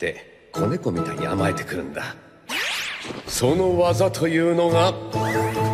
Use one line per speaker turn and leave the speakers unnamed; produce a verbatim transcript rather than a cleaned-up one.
って子猫みたいに甘えてくるんだ。その技というのが